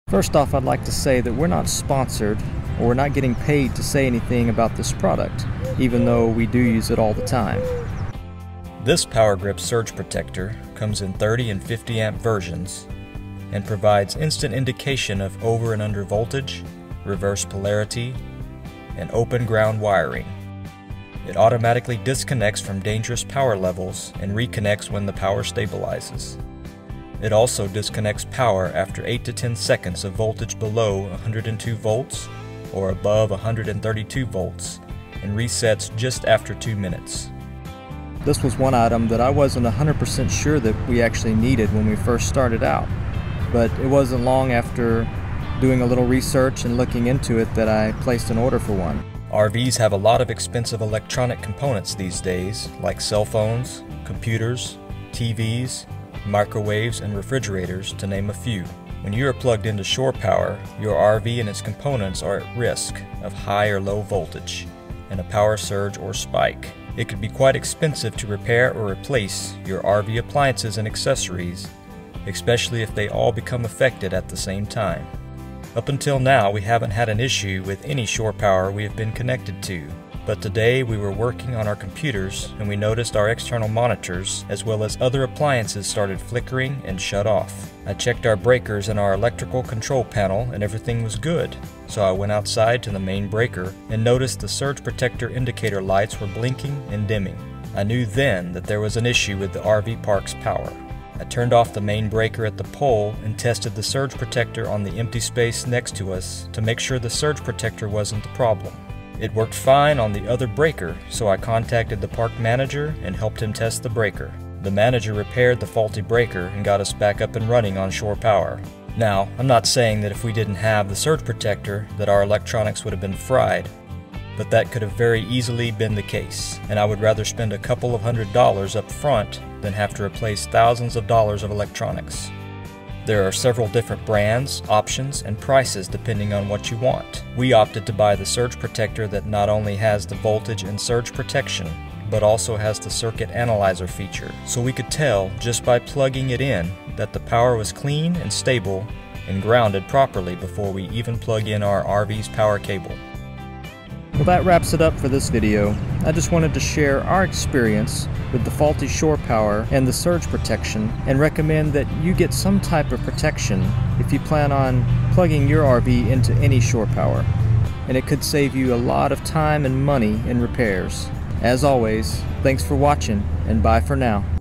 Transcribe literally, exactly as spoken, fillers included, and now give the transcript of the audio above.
First off, I'd like to say that we're not sponsored or we're not getting paid to say anything about this product, even though we do use it all the time. This Power Grip surge protector comes in thirty and fifty amp versions and provides instant indication of over and under voltage, reverse polarity, and open ground wiring. It automatically disconnects from dangerous power levels and reconnects when the power stabilizes. It also disconnects power after eight to ten seconds of voltage below one hundred two volts or above one hundred thirty-two volts and resets just after two minutes. This was one item that I wasn't one hundred percent sure that we actually needed when we first started out, but it wasn't long after doing a little research and looking into it that I placed an order for one. R Vs have a lot of expensive electronic components these days, like cell phones, computers, T Vs, microwaves, and refrigerators, to name a few. When you are plugged into shore power, your R V and its components are at risk of high or low voltage and a power surge or spike. It could be quite expensive to repair or replace your R V appliances and accessories, especially if they all become affected at the same time. Up until now, we haven't had an issue with any shore power we have been connected to. But today we were working on our computers and we noticed our external monitors as well as other appliances started flickering and shut off. I checked our breakers and our electrical control panel and everything was good. So I went outside to the main breaker and noticed the surge protector indicator lights were blinking and dimming. I knew then that there was an issue with the R V park's power. I turned off the main breaker at the pole and tested the surge protector on the empty space next to us to make sure the surge protector wasn't the problem. It worked fine on the other breaker, so I contacted the park manager and helped him test the breaker. The manager repaired the faulty breaker and got us back up and running on shore power. Now, I'm not saying that if we didn't have the surge protector that our electronics would have been fried, but that could have very easily been the case, and I would rather spend a couple of hundred dollars up front than have to replace thousands of dollars of electronics. There are several different brands, options, and prices depending on what you want. We opted to buy the surge protector that not only has the voltage and surge protection, but also has the circuit analyzer feature, so we could tell just by plugging it in that the power was clean and stable and grounded properly before we even plug in our R V's power cable. Well, that wraps it up for this video. I just wanted to share our experience with the faulty shore power and the surge protection and recommend that you get some type of protection if you plan on plugging your R V into any shore power, and it could save you a lot of time and money in repairs. As always, thanks for watching and bye for now.